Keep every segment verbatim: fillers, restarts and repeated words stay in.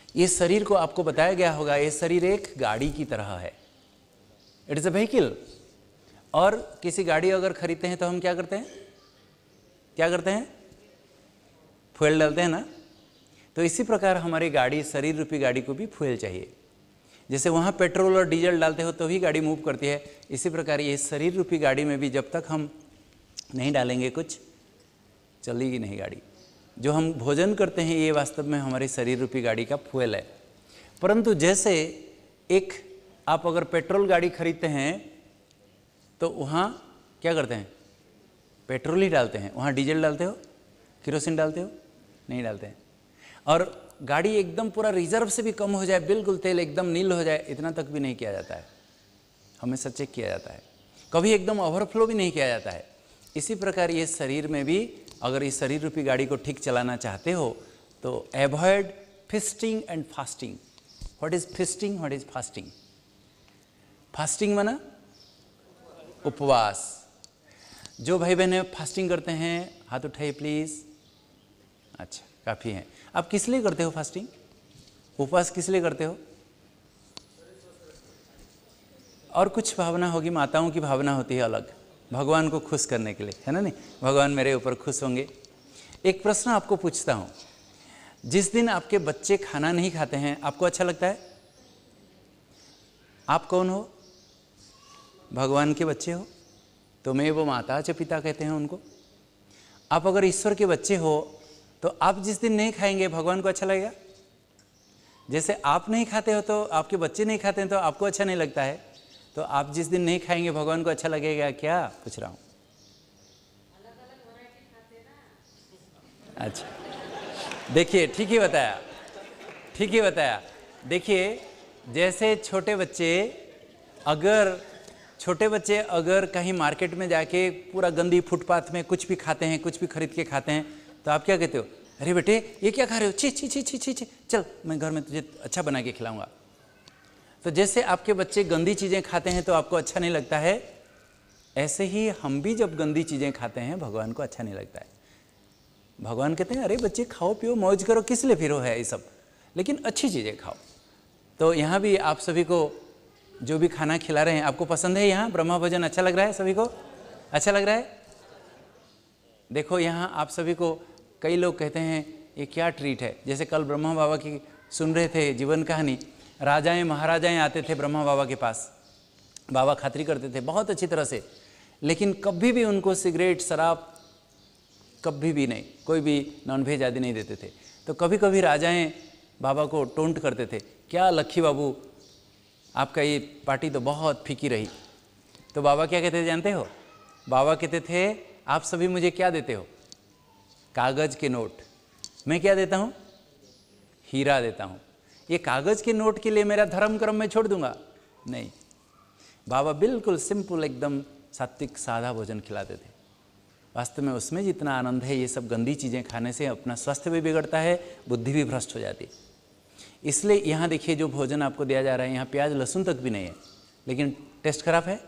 ये शरीर को आपको बताया गया होगा, ये शरीर एक गाड़ी की तरह है, इट इज़ अ व्हीकल। और किसी गाड़ी अगर खरीदते हैं तो हम क्या करते हैं, क्या करते हैं, फ्यूल डालते हैं ना। तो इसी प्रकार हमारी गाड़ी, शरीर रूपी गाड़ी को भी फ्यूल चाहिए। जैसे वहाँ पेट्रोल और डीजल डालते हो तो ही गाड़ी मूव करती है, इसी प्रकार ये शरीर रूपी गाड़ी में भी जब तक हम नहीं डालेंगे कुछ, चलेगी नहीं गाड़ी। जो हम भोजन करते हैं ये वास्तव में हमारे शरीर रूपी गाड़ी का फ्यूल है। परंतु जैसे एक आप अगर पेट्रोल गाड़ी खरीदते हैं तो वहाँ क्या करते हैं, पेट्रोल ही डालते हैं, वहाँ डीजल डालते हो, केरोसिन डालते हो, नहीं डालते हैं। और गाड़ी एकदम पूरा रिजर्व से भी कम हो जाए, बिल्कुल तेल एकदम नील हो जाए, इतना तक भी नहीं किया जाता है, हमेशा चेक किया जाता है। कभी एकदम ओवरफ्लो भी नहीं किया जाता है। इसी प्रकार ये शरीर में भी अगर इस शरीर रूपी गाड़ी को ठीक चलाना चाहते हो तो avoid fisting and fasting. What is fisting, what is fasting? Fasting माना उपवास। जो भाई बहन फास्टिंग करते हैं हाथ उठाइए प्लीज। अच्छा, काफ़ी हैं। आप किस लिए करते हो फास्टिंग, उपवास किस लिए करते हो? और कुछ भावना होगी, माताओं की भावना होती है अलग, भगवान को खुश करने के लिए, है ना, नहीं भगवान मेरे ऊपर खुश होंगे। एक प्रश्न आपको पूछता हूँ, जिस दिन आपके बच्चे खाना नहीं खाते हैं आपको अच्छा लगता है? आप कौन हो? भगवान के बच्चे हो, तो मैं वो माता च पिता कहते हैं उनको। आप अगर ईश्वर के बच्चे हो तो आप जिस दिन नहीं खाएंगे भगवान को अच्छा लगेगा? जैसे आप नहीं खाते हो तो आपके बच्चे नहीं खाते हैं तो आपको अच्छा नहीं लगता है, तो आप जिस दिन नहीं खाएंगे भगवान को अच्छा लगेगा क्या? पूछ रहा हूँ। अच्छा, देखिए ठीक ही बताया, ठीक ही बताया। देखिए जैसे छोटे बच्चे अगर छोटे बच्चे अगर कहीं मार्केट में जाके पूरा गंदी फुटपाथ में कुछ भी खाते हैं, कुछ भी खरीद के खाते हैं, तो आप क्या कहते हो? अरे बेटे ये क्या खा रहे हो, छी छी छी छी छी छी, चल मैं घर में तुझे अच्छा बना के खिलाऊंगा। तो जैसे आपके बच्चे गंदी चीज़ें खाते हैं तो आपको अच्छा नहीं लगता है, ऐसे ही हम भी जब गंदी चीज़ें खाते हैं भगवान को अच्छा नहीं लगता है। भगवान कहते हैं अरे बच्चे खाओ पियो मौज करो, किस लिए फिरो है ये सब, लेकिन अच्छी चीज़ें खाओ। तो यहाँ भी आप सभी को जो भी खाना खिला रहे हैं आपको पसंद है? यहाँ ब्रह्मा भोजन अच्छा लग रहा है? सभी को अच्छा लग रहा है? देखो यहाँ आप सभी को कई लोग कहते हैं ये क्या ट्रीट है। जैसे कल ब्रह्मा बाबा की सुन रहे थे जीवन कहानी, राजाएं महाराजाएं आते थे ब्रह्मा बाबा के पास, बाबा खातिरी करते थे बहुत अच्छी तरह से, लेकिन कभी भी उनको सिगरेट शराब कभी भी नहीं, कोई भी नॉनवेज आदि नहीं देते थे। तो कभी कभी राजाएं बाबा को टोंट करते थे, क्या लक्ष्मी बाबू आपका ये पार्टी तो बहुत फीकी रही। तो बाबा क्या कहते थे जानते हो? बाबा कहते थे आप सभी मुझे क्या देते हो? कागज़ के नोट। मैं क्या देता हूँ? हीरा देता हूँ। ये कागज़ के नोट के लिए मेरा धर्म कर्म मैं छोड़ दूंगा? नहीं, बाबा बिल्कुल सिंपल एकदम सात्विक सादा भोजन खिलाते थे। वास्तव में उसमें जितना आनंद है, ये सब गंदी चीज़ें खाने से अपना स्वास्थ्य भी बिगड़ता है, बुद्धि भी भ्रष्ट हो जाती है। इसलिए यहाँ देखिए जो भोजन आपको दिया जा रहा है, यहाँ प्याज लहसुन तक भी नहीं है, लेकिन टेस्ट खराब है।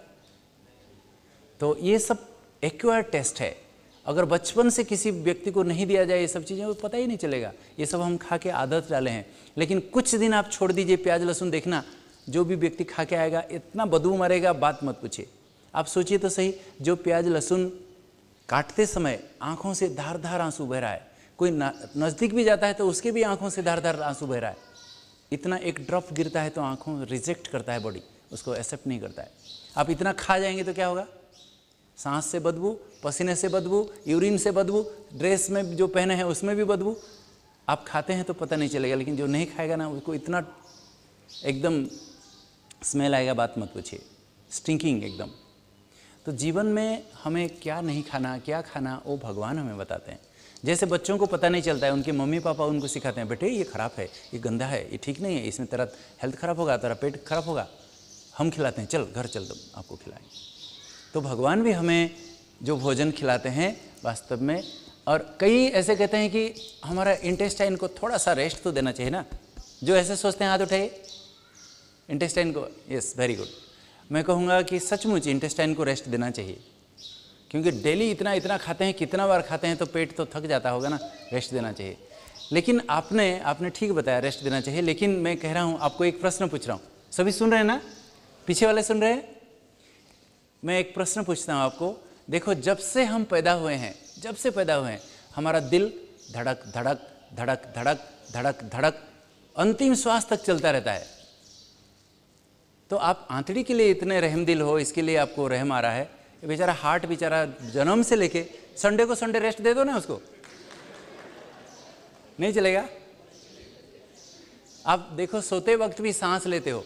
तो ये सब एक्वायर्ड टेस्ट है। अगर बचपन से किसी व्यक्ति को नहीं दिया जाए ये सब चीज़ें, वो पता ही नहीं चलेगा। ये सब हम खा के आदत डाले हैं। लेकिन कुछ दिन आप छोड़ दीजिए प्याज लहसुन, देखना जो भी व्यक्ति खा के आएगा इतना बदबू मारेगा, बात मत पूछिए। आप सोचिए तो सही, जो प्याज लहसुन काटते समय आँखों से धार धार आंसू बह रहा है, कोई नज़दीक भी जाता है तो उसके भी आँखों से धार धार आंसू बह रहा है, इतना एक ड्रॉप गिरता है तो आँखों रिजेक्ट करता है बॉडी, उसको एक्सेप्ट नहीं करता है। आप इतना खा जाएंगे तो क्या होगा? सांस से बदबू, पसीने से बदबू, यूरिन से बदबू, ड्रेस में जो पहने हैं उसमें भी बदबू। आप खाते हैं तो पता नहीं चलेगा, लेकिन जो नहीं खाएगा ना उसको इतना एकदम स्मेल आएगा, बात मत पूछिए, स्टिंकिंग एकदम। तो जीवन में हमें क्या नहीं खाना, क्या खाना, वो भगवान हमें बताते हैं। जैसे बच्चों को पता नहीं चलता है, उनके मम्मी पापा उनको सिखाते हैं, बेटे ये खराब है, ये गंदा है, ये ठीक नहीं है, इसमें तेरा हेल्थ खराब होगा, तेरा पेट खराब होगा। हम खिलाते हैं, चल घर चल, दो आपको खिलाएंगे। तो भगवान भी हमें जो भोजन खिलाते हैं वास्तव में, और कई ऐसे कहते हैं कि हमारा इंटेस्टाइन को थोड़ा सा रेस्ट तो देना चाहिए ना। जो ऐसे सोचते हैं हाथ उठाइए, इंटेस्टाइन को, यस वेरी गुड। मैं कहूँगा कि सचमुच इंटेस्टाइन को रेस्ट देना चाहिए, क्योंकि डेली इतना इतना खाते हैं, कितना बार खाते हैं तो पेट तो थक जाता होगा ना, रेस्ट देना चाहिए। लेकिन आपने आपने ठीक बताया रेस्ट देना चाहिए, लेकिन मैं कह रहा हूँ आपको एक प्रश्न पूछ रहा हूँ, सभी सुन रहे हैं ना, पीछे वाले सुन रहे हैं? मैं एक प्रश्न पूछता हूँ आपको, देखो जब से हम पैदा हुए हैं, जब से पैदा हुए हैं हमारा दिल धड़क धड़क धड़क धड़क धड़क धड़क अंतिम श्वास तक चलता रहता है। तो आप आंतड़ी के लिए इतने रहमदिल हो, इसके लिए आपको रहम आ रहा है। बेचारा हार्ट बेचारा जन्म से लेके संडे को संडे रेस्ट दे दो ना उसको, नहीं चलेगा? आप देखो सोते वक्त भी सांस लेते हो,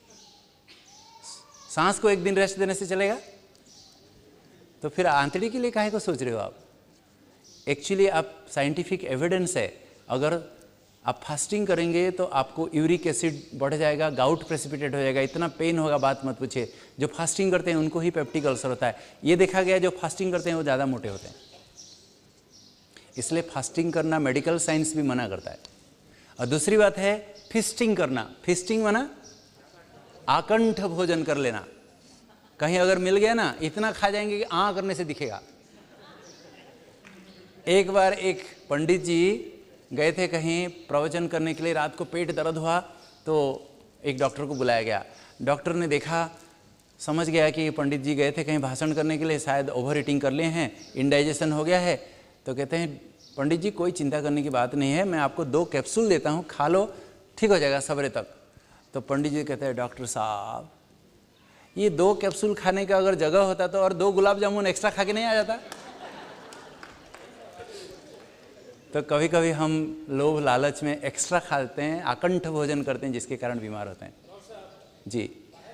सांस को एक दिन रेस्ट देने से चलेगा? तो फिर आंतड़ी के लिए काहे को सोच रहे हो आप? एक्चुअली आप साइंटिफिक एविडेंस है, अगर आप फास्टिंग करेंगे तो आपको यूरिक एसिड बढ़ जाएगा, गाउट प्रेसिपिटेट हो जाएगा, इतना पेन होगा बात मत पूछिए। जो फास्टिंग करते हैं उनको ही पेप्टिक अल्सर होता है, ये देखा गया। जो फास्टिंग करते हैं वो ज़्यादा मोटे होते हैं, इसलिए फास्टिंग करना मेडिकल साइंस भी मना करता है। और दूसरी बात है फिस्टिंग करना। फिस्टिंग माना आकंठ भोजन कर लेना। कहीं अगर मिल गया ना, इतना खा जाएंगे कि आ करने से दिखेगा। एक बार एक पंडित जी गए थे कहीं प्रवचन करने के लिए, रात को पेट दर्द हुआ तो एक डॉक्टर को बुलाया गया। डॉक्टर ने देखा, समझ गया कि पंडित जी गए थे कहीं भाषण करने के लिए, शायद ओवर ईटिंग कर लिए हैं, इंडाइजेशन हो गया है। तो कहते हैं पंडित जी कोई चिंता करने की बात नहीं है, मैं आपको दो कैप्सूल देता हूँ, खा लो, ठीक हो जाएगा सवेरे तक। तो पंडित जी कहते हैं डॉक्टर साहब ये दो कैप्सूल खाने का अगर जगह होता तो और दो गुलाब जामुन एक्स्ट्रा खा के नहीं आ जाता? तो कभी कभी हम लोभ लालच में एक्स्ट्रा खाते हैं, आकंठ भोजन करते हैं, जिसके कारण बीमार होते हैं। जी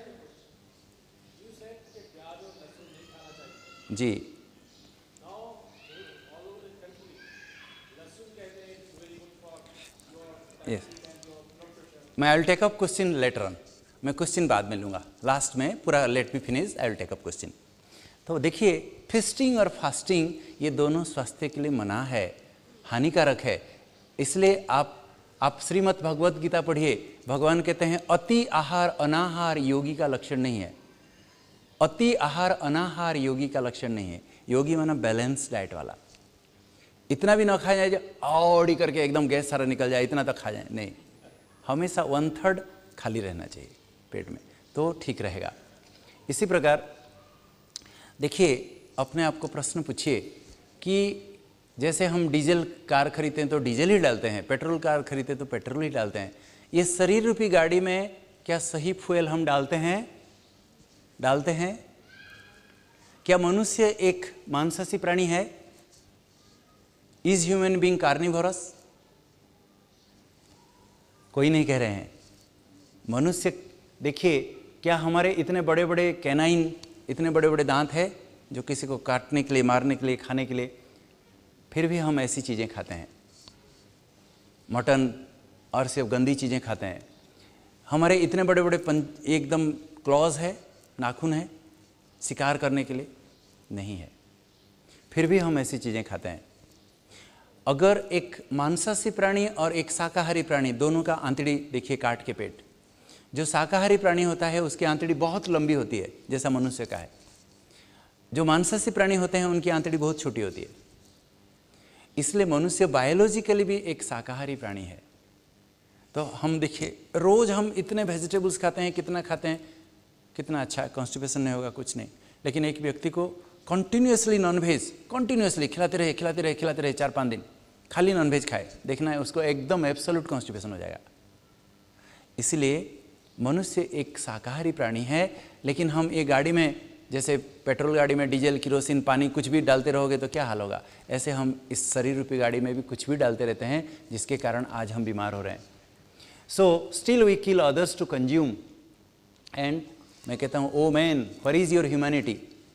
जी यस, मैं I will take up question letter on, मैं क्वेश्चन बाद में लूँगा, लास्ट में पूरा let me finish, I will take up question. तो देखिए फिस्टिंग और फास्टिंग ये दोनों स्वास्थ्य के लिए मना है, हानिकारक है। इसलिए आप आप श्रीमद् भगवत गीता पढ़िए, भगवान कहते हैं अति आहार अनाहार योगी का लक्षण नहीं है। अति आहार अनाहार योगी का लक्षण नहीं है। योगी माना बैलेंस डाइट वाला, इतना भी ना खा जाए और करके एकदम गैस सारा निकल जाए, इतना तक खा जाए नहीं, हमेशा वन थर्ड खाली रहना चाहिए पेट में, तो ठीक रहेगा। इसी प्रकार देखिए, अपने आप को प्रश्न पूछिए कि जैसे हम डीजल कार खरीदते हैं तो डीजल ही डालते हैं, पेट्रोल कार खरीदते हैं तो पेट्रोल ही डालते हैं, ये शरीर रूपी गाड़ी में क्या सही फ्यूल हम डालते हैं? डालते हैं? क्या मनुष्य एक मांसाहारी प्राणी है? Is human being carnivorous? कोई नहीं कह रहे हैं। मनुष्य देखिए, क्या हमारे इतने बड़े बड़े कैनाइन, इतने बड़े बड़े दांत हैं जो किसी को काटने के लिए, मारने के लिए, खाने के लिए, फिर भी हम ऐसी चीज़ें खाते हैं, मटन और सिर्फ गंदी चीज़ें खाते हैं। हमारे इतने बड़े बड़े पंच एकदम क्लॉज है, नाखून है शिकार करने के लिए, नहीं है, फिर भी हम ऐसी चीज़ें खाते हैं। अगर एक मांसाहारी प्राणी और एक शाकाहारी प्राणी, दोनों का आंतड़ी देखिए काट के पेट, जो शाकाहारी प्राणी होता है उसकी आंतड़ी बहुत लंबी होती है जैसा मनुष्य का है, जो मांसाहारी प्राणी होते हैं उनकी आंतड़ी बहुत छोटी होती है। इसलिए मनुष्य बायोलॉजिकली भी एक शाकाहारी प्राणी है। तो हम देखिए रोज हम इतने वेजिटेबल्स खाते हैं, कितना खाते हैं, कितना अच्छा है, कॉन्स्टिपेशन नहीं होगा, कुछ नहीं। लेकिन एक व्यक्ति को कंटिन्यूसली नॉनवेज कंटिन्यूसली खिलाते रहे खिलाते रहे खिलाते रहे चार पाँच दिन खाली नॉनवेज खाए, देखना है उसको एकदम एब्सोल्यूट कॉन्स्टिपेशन हो जाएगा। इसलिए मनुष्य एक शाकाहारी प्राणी है। लेकिन हम ये गाड़ी में, जैसे पेट्रोल गाड़ी में डीजल, किरोसिन, पानी कुछ भी डालते रहोगे तो क्या हाल होगा, ऐसे हम इस शरीर रूपी गाड़ी में भी कुछ भी डालते रहते हैं, जिसके कारण आज हम बीमार हो रहे हैं। So still we kill others to consume, and मैं कहता हूँ oh man where is your humanity.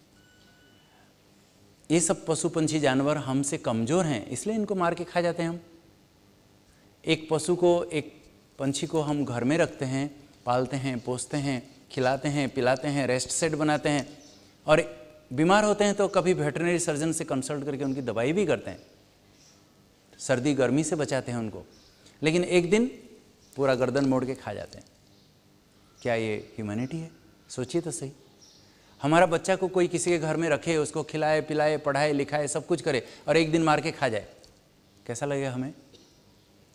ये सब पशु पंछी जानवर हमसे कमज़ोर हैं, इसलिए इनको मार के खा जाते हैं हम। एक पशु को, एक पंछी को हम घर में रखते हैं, पालते हैं, पोसते हैं, खिलाते हैं, पिलाते हैं, रेस्ट सेट बनाते हैं, और बीमार होते हैं तो कभी वेटरनरी सर्जन से कंसल्ट करके उनकी दवाई भी करते हैं, सर्दी गर्मी से बचाते हैं उनको। लेकिन एक दिन पूरा गर्दन मोड़ के खा जाते हैं। क्या ये ह्यूमैनिटी है? सोचिए तो सही। हमारा बच्चा को कोई किसी के घर में रखे, उसको खिलाए पिलाए, पढ़ाए लिखाए, सब कुछ करे, और एक दिन मार के खा जाए, कैसा लगेगा हमें?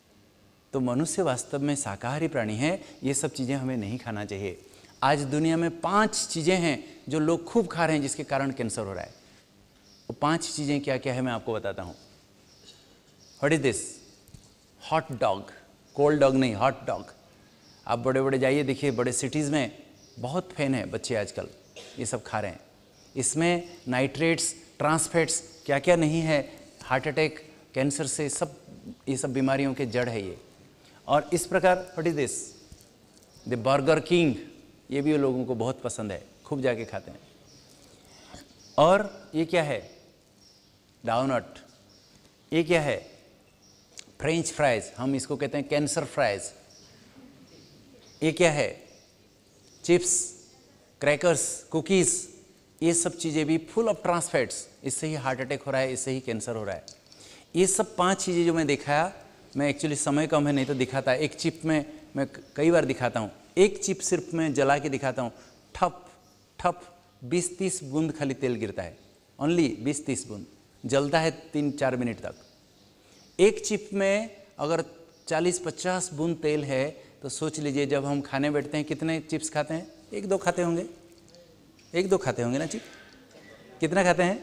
तो मनुष्य वास्तव में शाकाहारी प्राणी है। ये सब चीज़ें हमें नहीं खाना चाहिए। आज दुनिया में पांच चीज़ें हैं जो लोग खूब खा रहे हैं जिसके कारण कैंसर हो रहा है। वो पांच चीज़ें क्या क्या है मैं आपको बताता हूँ। What is this? Hot dog, cold dog नहीं, हॉट डॉग। आप बड़े बड़े जाइए, देखिए बड़े सिटीज़ में बहुत फैन है बच्चे आजकल, ये सब खा रहे हैं। इसमें नाइट्रेट्स, ट्रांसफैट्स क्या क्या नहीं है, हार्ट अटैक, कैंसर से सब, ये सब बीमारियों के जड़ है ये। और इस प्रकार what is this? The Burger King, ये भी लोगों को बहुत पसंद है, खूब जाके खाते हैं। और ये क्या है? डाउनट। ये क्या है? फ्रेंच फ्राइज, हम इसको कहते हैं कैंसर फ्राइज। ये क्या है? चिप्स, क्रैकर्स, कुकीज़, ये सब चीज़ें भी फुल ऑफ ट्रांसफैट्स, इससे ही हार्ट अटैक हो रहा है, इससे ही कैंसर हो रहा है। ये सब पांच चीज़ें जो मैं दिखाया, मैं एक्चुअली समय कम है नहीं तो दिखाता, एक चिप में मैं कई बार दिखाता हूँ, एक चिप सिर्फ मैं जला के दिखाता हूँ, ठप ठप बीस तीस बूंद खाली तेल गिरता है, ओनली बीस तीस बूंद, जलता है तीन चार मिनट तक। एक चिप में अगर चालीस पचास बूंद तेल है तो सोच लीजिए जब हम खाने बैठते हैं कितने चिप्स खाते हैं? एक दो खाते होंगे, एक दो खाते होंगे ना चिप? कितना खाते हैं?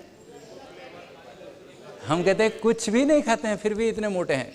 हम कहते हैं कुछ भी नहीं खाते हैं, फिर भी इतने मोटे हैं।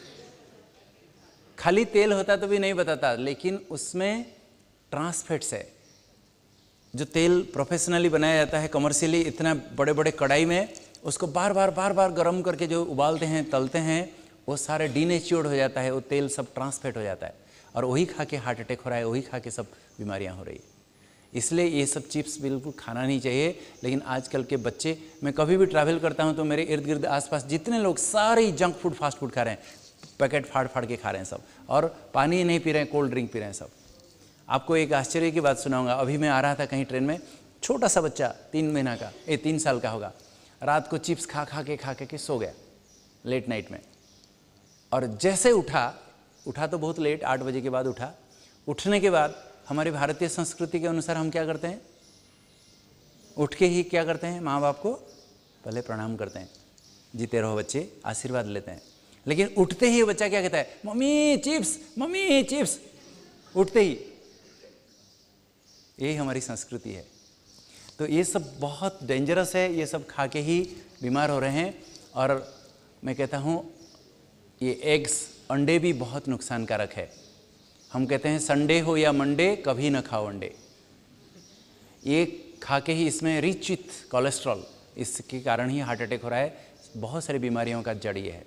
खाली तेल होता तो भी नहीं बताता, लेकिन उसमें ट्रांसफैट्स है। जो तेल प्रोफेशनली बनाया जाता है कमर्शियली, इतना बड़े बड़े कढ़ाई में उसको बार बार बार बार गर्म करके जो उबालते हैं, तलते हैं, वो सारे डीनेच्योर्ड हो जाता है, वो तेल सब ट्रांसफैट हो जाता है, और वही खा के हार्ट अटैक हो रहा है, वही खा के सब बीमारियां हो रही है। इसलिए ये सब चिप्स बिल्कुल खाना नहीं चाहिए। लेकिन आजकल के बच्चे, मैं कभी भी ट्रैवल करता हूँ तो मेरे इर्द गिर्द आसपास जितने लोग, सारे जंक फूड, फास्ट फूड खा रहे हैं, पैकेट फाड़ फाड़ के खा रहे हैं सब, और पानी नहीं पी रहे हैं, कोल्ड ड्रिंक पी रहे हैं सब। आपको एक आश्चर्य की बात सुनाऊंगा। अभी मैं आ रहा था कहीं ट्रेन में, छोटा सा बच्चा तीन महीना का, ए तीन साल का होगा, रात को चिप्स खा खा के खा के सो गया लेट नाइट में। और जैसे उठा, उठा तो बहुत लेट, आठ बजे के बाद उठा। उठने के बाद हमारी भारतीय संस्कृति के अनुसार हम क्या करते हैं? उठ के ही क्या करते हैं? माँ बाप को पहले प्रणाम करते हैं, जीते रहो बच्चे, आशीर्वाद लेते हैं। लेकिन उठते ही बच्चा क्या कहता है? मम्मी चिप्स, मम्मी चिप्स, उठते ही। यही हमारी संस्कृति है। तो ये सब बहुत डेंजरस है, ये सब खा के ही बीमार हो रहे हैं। और मैं कहता हूँ ये एग्स, अंडे भी बहुत नुकसानकारक है। हम कहते हैं संडे हो या मंडे, कभी ना खाओ अंडे। ये खा के ही, इसमें रिच विथ कोलेस्ट्रॉल, इसके कारण ही हार्ट अटैक हो रहा है। बहुत सारी बीमारियों का जड़ ये है।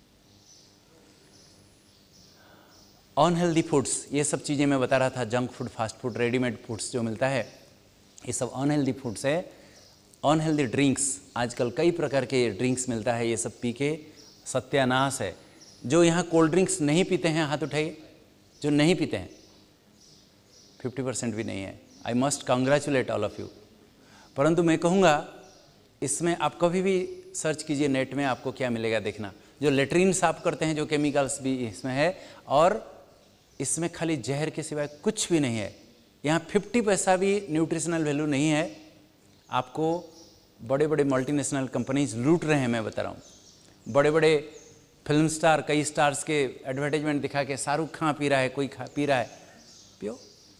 अनहेल्दी फूड्स, ये सब चीज़ें मैं बता रहा था, junk food, fast food, readymade foods जो मिलता है, ये सब अनहेल्दी फूड्स है। अनहेल्दी ड्रिंक्स, आजकल कई प्रकार के ड्रिंक्स मिलता है, ये सब पी के सत्यानाश है। जो यहाँ कोल्ड ड्रिंक्स नहीं पीते हैं, हाथ उठाइए। जो नहीं पीते हैं, फिफ्टी परसेंट भी नहीं है। I must congratulate all of you. परंतु मैं कहूँगा, इसमें आप कभी भी सर्च कीजिए नेट में, आपको क्या मिलेगा देखना। जो लेटरिन साफ करते हैं, जो केमिकल्स भी इसमें है, और इसमें खाली जहर के सिवाय कुछ भी नहीं है। यहाँ फिफ्टी पैसा भी न्यूट्रिशनल वैल्यू नहीं है। आपको बड़े बड़े मल्टीनेशनल कंपनीज लूट रहे हैं, मैं बता रहा हूँ। बड़े बड़े फिल्म स्टार, कई स्टार्स के एडवर्टाइजमेंट दिखा के, शाहरुख खान पी रहा है, कोई खा पी रहा है, पियो।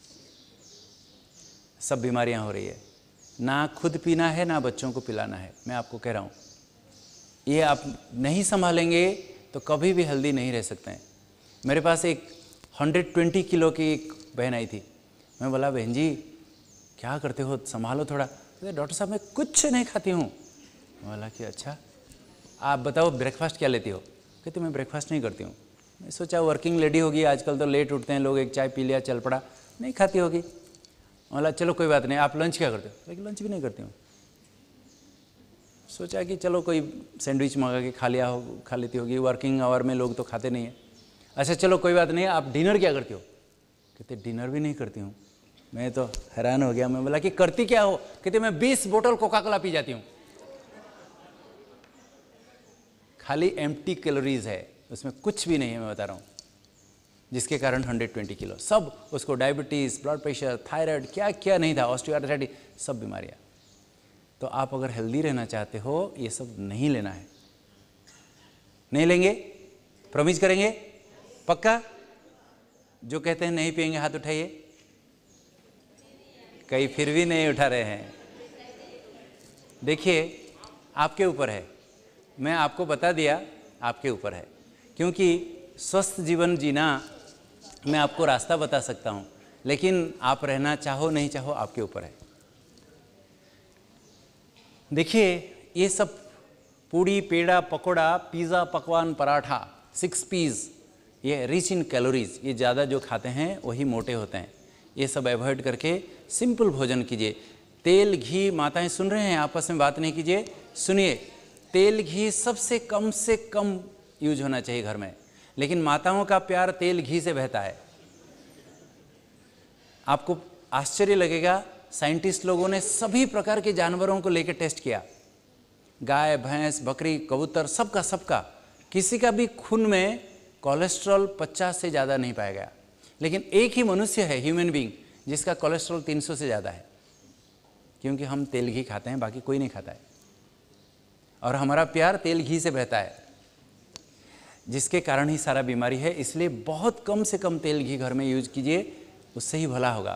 सब बीमारियां हो रही है। ना खुद पीना है, ना बच्चों को पिलाना है। मैं आपको कह रहा हूँ, ये आप नहीं संभालेंगे तो कभी भी हेल्दी नहीं रह सकते हैं। मेरे पास एक हंड्रेड ट्वेंटी किलो की एक बहन आई थी। मैं बोला, बहन जी क्या करते हो, संभालो थोड़ा। तो डॉक्टर साहब मैं कुछ नहीं खाती हूँ। मैं बोला कि अच्छा, आप बताओ ब्रेकफास्ट क्या लेती हो? कहते मैं ब्रेकफास्ट नहीं करती हूँ। मैं सोचा वर्किंग लेडी होगी, आजकल तो लेट उठते हैं लोग, एक चाय पी लिया, चल पड़ा, नहीं खाती होगी। बोला चलो कोई बात नहीं, आप लंच क्या करते हो? लेकिन लंच भी नहीं करती हूँ। सोचा कि चलो कोई सैंडविच मंगा के खा लिया हो, खा लेती होगी, वर्किंग आवर में लोग तो खाते नहीं हैं। अच्छा चलो कोई बात नहीं, आप डिनर क्या करती हो? कहते डिनर भी नहीं करती हूँ। मैं तो हैरान हो गया। मैं बोला कि करती क्या हो? कहते मैं बीस बोतल कोका कोला पी जाती हूँ। खाली एम्प्टी कैलोरीज है, उसमें कुछ भी नहीं है, मैं बता रहा हूँ। जिसके कारण हंड्रेड ट्वेंटी किलो, सब उसको डायबिटीज़, ब्लड प्रेशर, थायराइड, क्या क्या नहीं था, ऑस्टियोआर्थराइटिस, सब बीमारियाँ। तो आप अगर हेल्दी रहना चाहते हो, ये सब नहीं लेना है। नहीं लेंगे? प्रॉमिस करेंगे? पक्का? जो कहते हैं नहीं पिएंगे हाथ उठाइए। कई फिर भी नहीं उठा रहे हैं। देखिए आपके ऊपर है, मैं आपको बता दिया आपके ऊपर है, क्योंकि स्वस्थ जीवन जीना मैं आपको रास्ता बता सकता हूँ, लेकिन आप रहना चाहो नहीं चाहो आपके ऊपर है। देखिए ये सब पूड़ी, पेड़ा, पकोड़ा, पिज़्ज़ा, पकवान, पराठा, सिक्स पीस, ये रिच इन कैलोरीज, ये ज़्यादा जो खाते हैं वही मोटे होते हैं। ये सब अवॉइड करके सिंपल भोजन कीजिए। तेल घी, माताएं सुन रहे हैं, आपस में बात नहीं कीजिए, सुनिए। तेल घी सबसे कम से कम यूज होना चाहिए घर में, लेकिन माताओं का प्यार तेल घी से बहता है। आपको आश्चर्य लगेगा, साइंटिस्ट लोगों ने सभी प्रकार के जानवरों को लेकर टेस्ट किया, गाय, भैंस, बकरी, कबूतर, सबका सबका किसी का भी खून में कोलेस्ट्रॉल पचास से ज़्यादा नहीं पाया गया, लेकिन एक ही मनुष्य है, ह्यूमन बीइंग, जिसका कोलेस्ट्रॉल तीन सौ से ज़्यादा है, क्योंकि हम तेल घी खाते हैं, बाकी कोई नहीं खाता है। और हमारा प्यार तेल घी से बहता है, जिसके कारण ही सारा बीमारी है। इसलिए बहुत कम से कम तेल घी घर में यूज कीजिए, उससे ही भला होगा।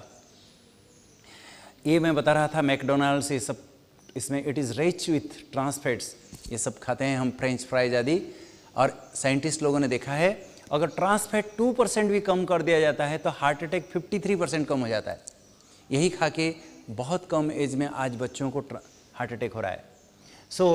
ये मैं बता रहा था मैकडोनाल्ड्स, ये सब, इसमें it is rich with trans fats, ये सब खाते हैं हम, फ्रेंच फ्राइज आदि। और साइंटिस्ट लोगों ने देखा है अगर ट्रांस फैट टू परसेंट भी कम कर दिया जाता है तो heart attack fifty three percent कम हो जाता है। यही खा के बहुत कम एज में आज बच्चों को हार्ट अटैक हो रहा है। So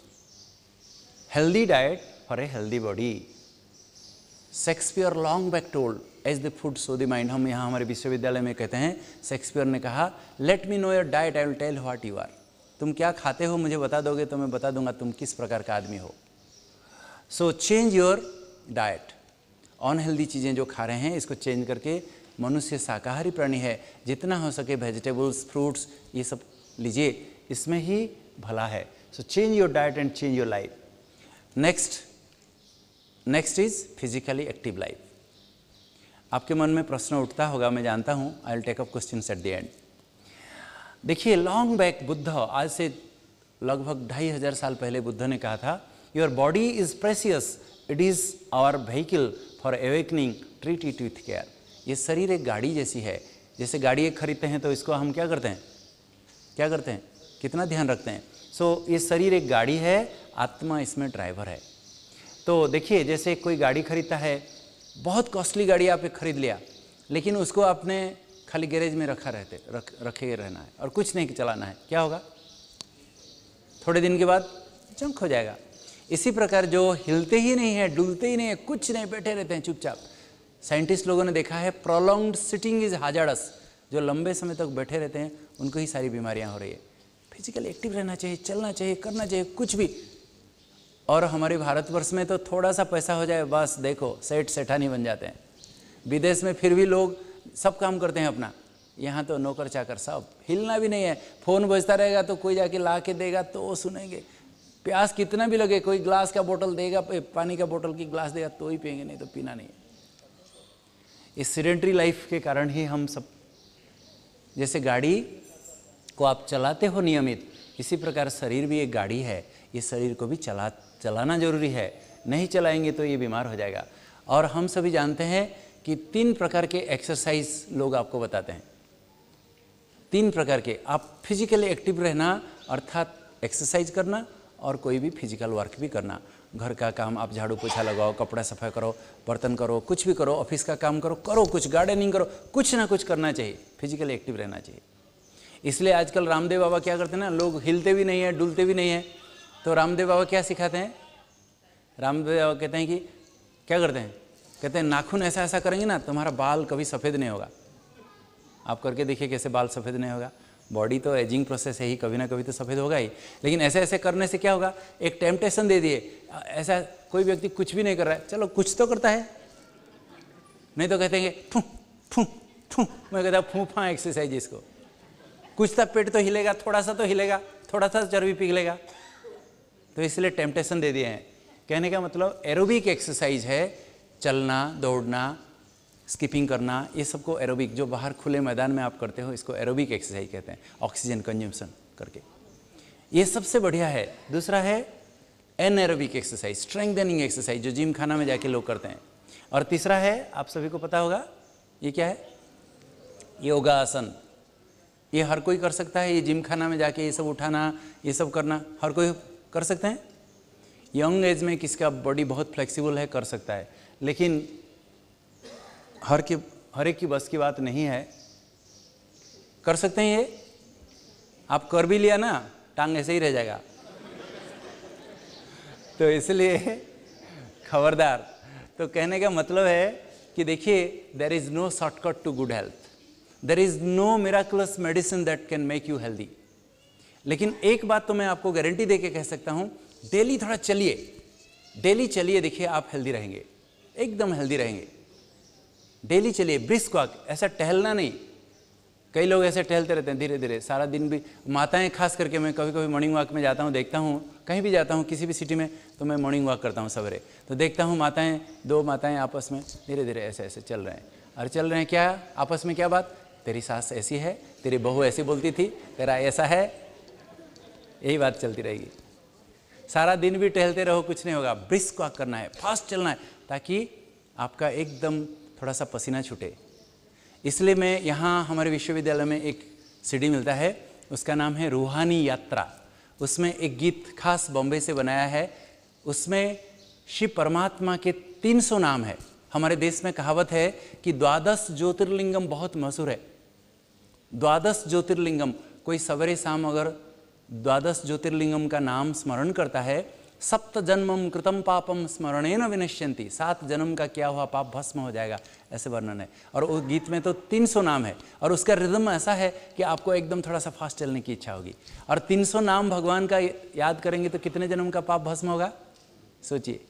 healthy diet for a healthy body. Shakespeare long back told as the food so the mind. हम यहाँ हमारे विश्वविद्यालय में कहते हैं, शेक्सपियर ने कहा, let me know your diet, I will tell what you are. तुम क्या खाते हो मुझे बता दोगे तो मैं बता दूंगा तुम किस प्रकार का आदमी हो। So change your diet. Unhealthy चीज़ें जो खा रहे हैं इसको चेंज करके, मनुष्य शाकाहारी प्राणी है, जितना हो सके वेजिटेबल्स, फ्रूट्स, ये सब लीजिए, इसमें ही भला है। So change your diet and change your life. Next next is physically active life. आपके मन में प्रश्न उठता होगा, मैं जानता हूँ, I will take up questions at the end. देखिए लॉन्ग बैक बुद्ध, आज से लगभग ढाई हजार साल पहले बुद्ध ने कहा था, your body is precious, it is our vehicle for awakening, treat it with care. ये शरीर एक गाड़ी जैसी है, जैसे गाड़ी एक खरीदते हैं तो इसको हम क्या करते हैं, क्या करते हैं, कितना ध्यान रखते हैं। सो so, ये शरीर एक गाड़ी है, आत्मा इसमें ड्राइवर है। तो देखिए जैसे कोई गाड़ी खरीदता है, बहुत कॉस्टली गाड़ी आप एक खरीद लिया, लेकिन उसको आपने खाली गैरेज में रखा रहते रख रखे रहना है और कुछ नहीं चलाना है, क्या होगा, थोड़े दिन के बाद जंक हो जाएगा। इसी प्रकार जो हिलते ही नहीं है, डुलते ही नहीं है, कुछ नहीं, बैठे रहते हैं चुपचाप, साइंटिस्ट लोगों ने देखा है प्रोलॉन्ग्ड सिटिंग इज हाजार्डस। जो लंबे समय तक बैठे रहते हैं उनको ही सारी बीमारियां हो रही है। फिजिकली एक्टिव रहना चाहिए, चलना चाहिए, करना चाहिए कुछ भी। और हमारे भारतवर्ष में तो थोड़ा सा पैसा हो जाए बस देखो सेठ सेठानी बन जाते हैं। विदेश में फिर भी लोग सब काम करते हैं अपना, यहाँ तो नौकर चाकर सब, हिलना भी नहीं है। फ़ोन बजता रहेगा तो कोई जाके ला के देगा तो सुनेंगे, प्यास कितना भी लगे कोई ग्लास का बोतल देगा, पानी का बोतल की ग्लास देगा तो ही पिएंगे, नहीं तो पीना नहीं है। इस सीडेंटरी लाइफ के कारण ही हम सब, जैसे गाड़ी को आप चलाते हो नियमित, इसी प्रकार शरीर भी एक गाड़ी है, ये शरीर को भी चला चलाना जरूरी है, नहीं चलाएंगे तो ये बीमार हो जाएगा। और हम सभी जानते हैं कि तीन प्रकार के एक्सरसाइज लोग आपको बताते हैं, तीन प्रकार के। आप फिजिकली एक्टिव रहना अर्थात एक्सरसाइज करना और कोई भी फिजिकल वर्क भी करना, घर का काम, आप झाड़ू पोछा लगाओ, कपड़ा सफाई करो, बर्तन करो, कुछ भी करो, ऑफिस का काम करो, करो कुछ, गार्डनिंग करो, कुछ ना कुछ करना चाहिए, फिजिकली एक्टिव रहना चाहिए। इसलिए आजकल रामदेव बाबा क्या करते हैं ना, लोग हिलते भी नहीं है, डुलते भी नहीं है, तो रामदेव बाबा क्या सिखाते हैं, रामदेव बाबा कहते हैं कि क्या करते हैं, कहते हैं नाखून ऐसा ऐसा करेंगे ना तुम्हारा बाल कभी सफ़ेद नहीं होगा। आप करके देखिए कैसे बाल सफ़ेद नहीं होगा। बॉडी तो एजिंग प्रोसेस है ही, कभी ना कभी तो सफ़ेद होगा ही, लेकिन ऐसे ऐसे करने से क्या होगा, एक टेम्पटेशन दे दिए। ऐसा कोई व्यक्ति कुछ भी नहीं कर रहा है, चलो कुछ तो करता है, नहीं तो कहते हैं फू फू फू, मैं कहता हूँ फूफा एक्सरसाइज इसको, कुछ तो पेट तो हिलेगा, थोड़ा सा तो हिलेगा, थोड़ा सा चर्बी पिघलेगा, तो इसलिए टेम्पटेशन दे दिए हैं। कहने का मतलब एरोबिक एक्सरसाइज है, चलना, दौड़ना, स्किपिंग करना, ये सबको एरोबिक, जो बाहर खुले मैदान में आप करते हो इसको एरोबिक एक्सरसाइज कहते हैं, ऑक्सीजन कंजम्पशन करके, ये सबसे बढ़िया है। दूसरा है एनएरोबिक एक्सरसाइज, स्ट्रेंथनिंग एक्सरसाइज, जो जिम खाना में जाके लोग करते हैं। और तीसरा है, आप सभी को पता होगा, ये क्या है? योगासन। ये हर कोई कर सकता है। ये जिम खाना में जाके ये सब उठाना, ये सब करना हर कोई कर सकते हैं। यंग एज में किसका बॉडी बहुत फ्लेक्सिबल है, कर सकता है, लेकिन हर की हर एक की बस की बात नहीं है। कर सकते हैं ये? आप कर भी लिया ना, टांग ऐसे ही रह जाएगा। तो इसलिए खबरदार। तो कहने का मतलब है कि देखिए, there is no shortcut to good health, there is no miraculous medicine that can make you healthy. लेकिन एक बात तो मैं आपको गारंटी दे के कह सकता हूं, डेली थोड़ा चलिए, डेली चलिए, देखिए आप हेल्दी रहेंगे, एकदम हेल्दी रहेंगे। डेली चलिए, ब्रिस्क वॉक, ऐसा टहलना नहीं। कई लोग ऐसे टहलते रहते हैं धीरे धीरे सारा दिन भी। माताएं खास करके, मैं कभी कभी मॉर्निंग वॉक में जाता हूँ, देखता हूँ, कहीं भी जाता हूँ किसी भी सिटी में, तो मैं मॉर्निंग वॉक करता हूँ सवेरे, तो देखता हूँ माताएं, दो माताएं आपस में धीरे धीरे ऐसे ऐसे चल रहे हैं। और चल रहे हैं क्या आपस में? क्या बात? तेरी सास ऐसी है, तेरी बहू ऐसी बोलती थी, तेरा ऐसा है, यही बात चलती रहेगी। सारा दिन भी टहलते रहो, कुछ नहीं होगा। ब्रिस्क वॉक करना है, फास्ट चलना है, ताकि आपका एकदम थोड़ा सा पसीना छूटे। इसलिए मैं यहाँ हमारे विश्वविद्यालय में एक सीडी मिलता है, उसका नाम है रूहानी यात्रा। उसमें एक गीत खास बॉम्बे से बनाया है, उसमें शिव परमात्मा के तीन सौ नाम है। हमारे देश में कहावत है कि द्वादश ज्योतिर्लिंगम बहुत मशहूर है। द्वादश ज्योतिर्लिंगम, कोई सवेरे शाम अगर द्वादश ज्योतिर्लिंगम का नाम स्मरण करता है, सप्त जन्मम कृतम पापम स्मरणेन विनश्यन्ति, सात जन्म का किया हुआ पाप भस्म हो जाएगा, ऐसे वर्णन है। और उस गीत में तो तीन सौ नाम है, और उसका रिदम ऐसा है कि आपको एकदम थोड़ा सा फास्ट चलने की इच्छा होगी। और तीन सौ नाम भगवान का याद करेंगे तो कितने जन्म का पाप भस्म होगा, सोचिए।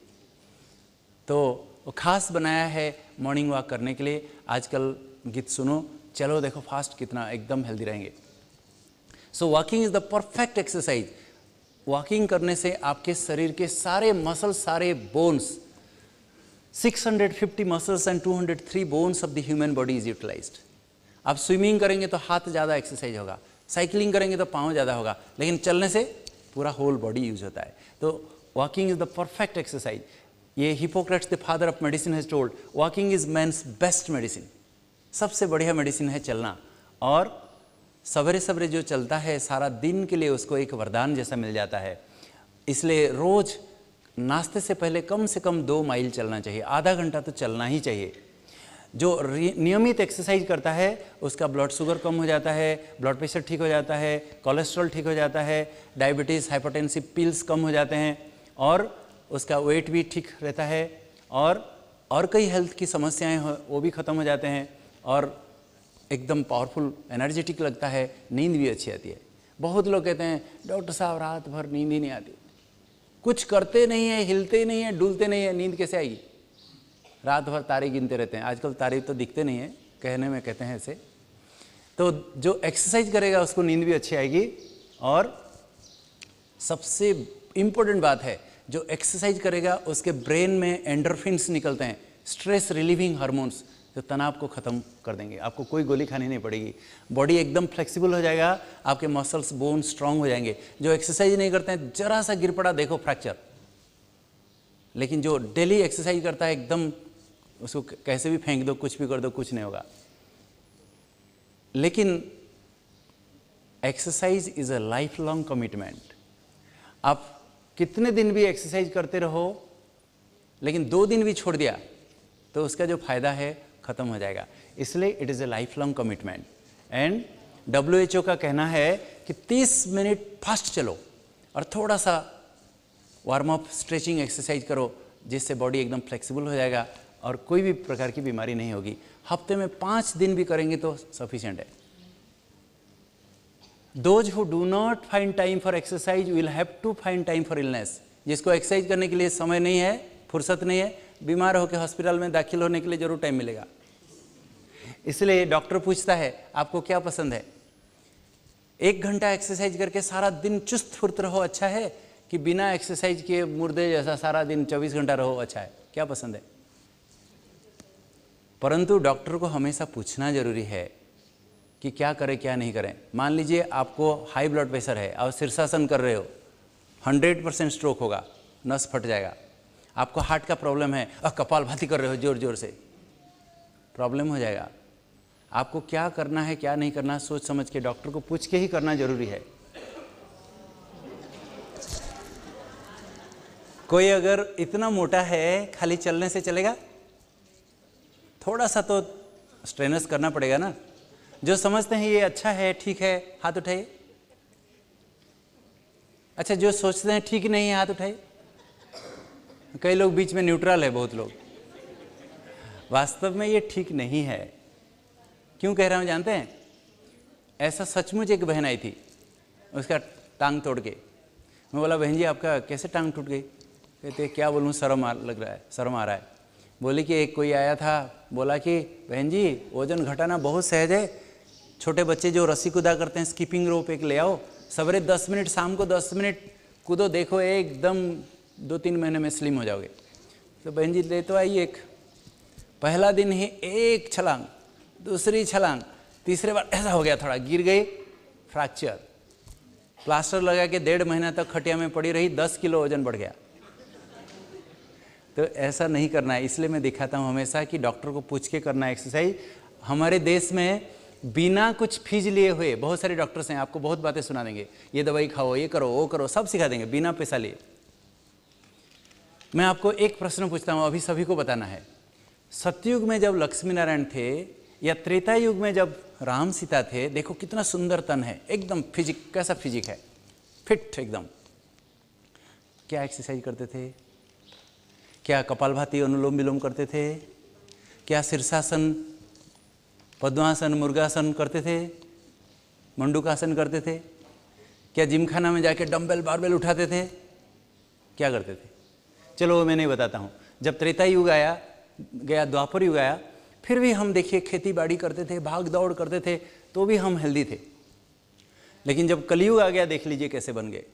तो वो खास बनाया है मॉर्निंग वॉक करने के लिए। आजकल गीत सुनो, चलो देखो फास्ट कितना एकदम हेल्दी रहेंगे। So walking is the perfect exercise. Walking करने से आपके शरीर के सारे मसल्स, सारे bones, six hundred fifty muscles and two hundred three bones of the human body is utilized. आप स्विमिंग करेंगे तो हाथ ज़्यादा एक्सरसाइज होगा, साइकिलिंग करेंगे तो पाँव ज़्यादा होगा, लेकिन चलने से पूरा होल बॉडी यूज होता है। तो walking is the perfect exercise. ये Hippocrates the father of medicine has told, walking is man's best medicine. सबसे बढ़िया मेडिसिन है चलना। और सवेरे सवेरे जो चलता है सारा दिन के लिए उसको एक वरदान जैसा मिल जाता है। इसलिए रोज नाश्ते से पहले कम से कम दो माइल चलना चाहिए, आधा घंटा तो चलना ही चाहिए। जो नियमित एक्सरसाइज करता है उसका ब्लड शुगर कम हो जाता है, ब्लड प्रेशर ठीक हो जाता है, कोलेस्ट्रॉल ठीक हो जाता है, डायबिटीज़, हाइपरटेंसिव पिल्स कम हो जाते हैं, और उसका वेट भी ठीक रहता है, और और कई हेल्थ की समस्याएं वो भी ख़त्म हो जाते हैं, और एकदम पावरफुल एनर्जेटिक लगता है, नींद भी अच्छी आती है। बहुत लोग कहते हैं डॉक्टर साहब रात भर नींद ही नहीं आती, कुछ करते नहीं है, हिलते नहीं है, डुलते नहीं है, नींद कैसे आएगी? रात भर तारे गिनते रहते हैं। आजकल तारे तो दिखते नहीं है, कहने में कहते हैं ऐसे। तो जो एक्सरसाइज करेगा उसको नींद भी अच्छी आएगी। और सबसे इम्पोर्टेंट बात है, जो एक्सरसाइज करेगा उसके ब्रेन में एंडोर्फिन्स निकलते हैं, स्ट्रेस रिलीविंग हार्मोन्स, जो तनाव को ख़त्म कर देंगे। आपको कोई गोली खानी नहीं पड़ेगी, बॉडी एकदम फ्लेक्सिबल हो जाएगा, आपके मसल्स, बोन स्ट्रांग हो जाएंगे। जो एक्सरसाइज नहीं करते हैं, जरा सा गिर पड़ा देखो फ्रैक्चर, लेकिन जो डेली एक्सरसाइज करता है एकदम उसको कैसे भी फेंक दो, कुछ भी कर दो, कुछ नहीं होगा। लेकिन exercise is a life long commitment. आप कितने दिन भी एक्सरसाइज करते रहो, लेकिन दो दिन भी छोड़ दिया तो उसका जो फायदा है खत्म हो जाएगा। इसलिए it is a life long commitment. And W H O का कहना है कि तीस मिनट फास्ट चलो और थोड़ा सा वार्म अप, स्ट्रेचिंग एक्सरसाइज करो, जिससे बॉडी एकदम फ्लेक्सिबल हो जाएगा और कोई भी प्रकार की बीमारी नहीं होगी। हफ्ते में पाँच दिन भी करेंगे तो सफिशिएंट है। Those who do not find time for exercise will have to find time for illness. जिसको एक्सरसाइज करने के लिए समय नहीं है, फुर्सत नहीं है, बीमार होकर हॉस्पिटल में दाखिल होने के लिए जरूर टाइम मिलेगा। इसलिए डॉक्टर पूछता है आपको क्या पसंद है, एक घंटा एक्सरसाइज करके सारा दिन चुस्त फुर्त रहो अच्छा है, कि बिना एक्सरसाइज किए मुर्दे जैसा सारा दिन चौबीस घंटा रहो अच्छा है? क्या पसंद है? परंतु डॉक्टर को हमेशा पूछना जरूरी है कि क्या करें क्या नहीं करें। मान लीजिए आपको हाई ब्लड प्रेशर है और शीर्षासन कर रहे हो, हंड्रेड परसेंट स्ट्रोक होगा, नस फट जाएगा। आपको हार्ट का प्रॉब्लम है और कपालभाति कर रहे हो जोर जोर से, प्रॉब्लम हो जाएगा। आपको क्या करना है क्या नहीं करना सोच समझ के, डॉक्टर को पूछ के ही करना जरूरी है। कोई अगर इतना मोटा है खाली चलने से चलेगा? थोड़ा सा तो स्ट्रेनस करना पड़ेगा ना। जो समझते हैं ये अच्छा है ठीक है हाथ उठाइए। अच्छा, जो सोचते हैं ठीक नहीं है हाथ उठाइए। कई लोग बीच में न्यूट्रल है, बहुत लोग। वास्तव में ये ठीक नहीं है। क्यों कह रहा हूं जानते हैं? ऐसा सचमुच एक बहन आई थी, उसका टांग तोड़ के। मैं बोला बहन जी आपका कैसे टांग टूट गई? कहते क्या बोलूं, शर्म आ लग रहा है, शर्म आ रहा है। बोली कि एक कोई आया था, बोला कि बहन जी वजन घटाना बहुत सहज है, छोटे बच्चे जो रस्सी कूदा करते हैं स्कीपिंग रोप एक ले आओ, सवेरे दस मिनट शाम को दस मिनट कूदो, देखो एकदम दो तीन महीने में स्लिम हो जाओगे। तो बहन जी ले तो आई एक, पहला दिन ही एक छलांग, दूसरी छलांग, तीसरे बार ऐसा हो गया, थोड़ा गिर गई, फ्रैक्चर। प्लास्टर लगा के डेढ़ महीना तक खटिया में पड़ी रही, दस किलो वजन बढ़ गया। तो ऐसा नहीं करना है। इसलिए मैं दिखाता हूँ हमेशा कि डॉक्टर को पूछ के करना है एक्सरसाइज। हमारे देश में बिना कुछ फीस लिए हुए बहुत सारे डॉक्टर्स हैं, आपको बहुत बातें सुना देंगे, ये दवाई खाओ, ये करो, वो करो, सब सिखा देंगे बिना पैसा लिए। मैं आपको एक प्रश्न पूछता हूँ, अभी सभी को बताना है। सतयुग में जब लक्ष्मी नारायण थे या त्रेता युग में जब राम सीता थे, देखो कितना सुंदर तन है, एकदम फिजिक, कैसा फिजिक है, फिट एकदम। क्या एक्सरसाइज करते थे? क्या कपालभाति अनुलोम विलोम करते थे? क्या शीर्षासन, पद्मासन, मुर्गासन करते थे? मंडूकासन करते थे? क्या जिमखाना में जाके डंबल बारबेल उठाते थे? क्या करते थे? चलो वो मैं नहीं बताता हूँ। जब त्रेता युग आया गया, द्वापर युग आया, फिर भी हम देखिए खेती बाड़ी करते थे, भाग दौड़ करते थे, तो भी हम हेल्दी थे। लेकिन जब कलयुग आ गया, देख लीजिए कैसे बन गए।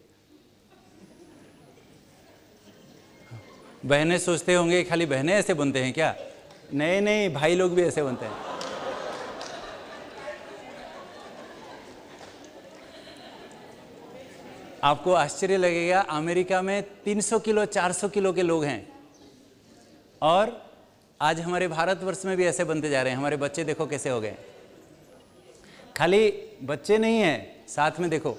बहनें सोचते होंगे खाली बहनें ऐसे बनते हैं क्या? नहीं नहीं, भाई लोग भी ऐसे बनते हैं। आपको आश्चर्य लगेगा, अमेरिका में तीन सौ किलो चार सौ किलो के लोग हैं, और आज हमारे भारतवर्ष में भी ऐसे बनते जा रहे हैं। हमारे बच्चे देखो कैसे हो गए। खाली बच्चे नहीं हैं, साथ में देखो